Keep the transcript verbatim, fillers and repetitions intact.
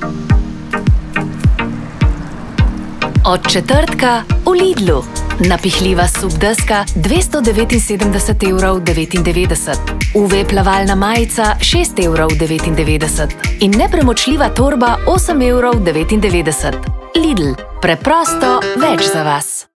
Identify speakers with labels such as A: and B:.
A: Od četrtka v Lidlu. Napihljiva sup deska dvesto devetinsedemdeset evrov devetindevetdeset, U V plavalna majica šest evrov devetindevetdeset in nepremočljiva torba osem evrov devetindevetdeset. Lidl, preprosto več za vas.